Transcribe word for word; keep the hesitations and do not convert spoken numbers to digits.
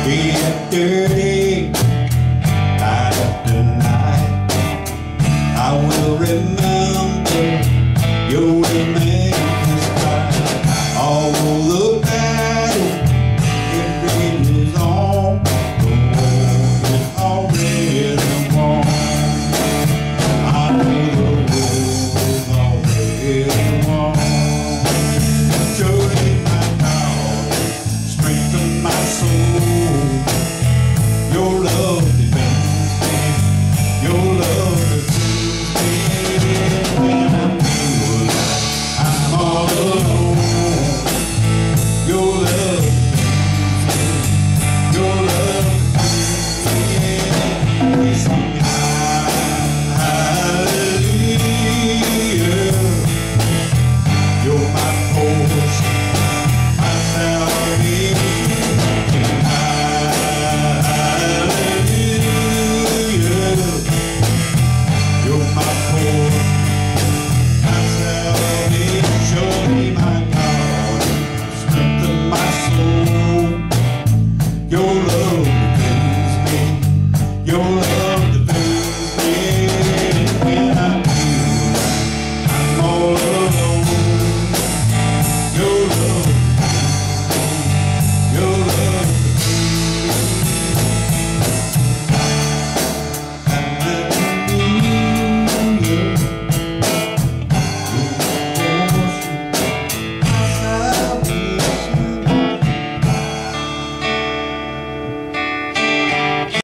day after day, night after night. I will remember your relentless cry. All the battle, it rages on. The war is already won. I know the war is already won. Surely my power, strengthen my soul.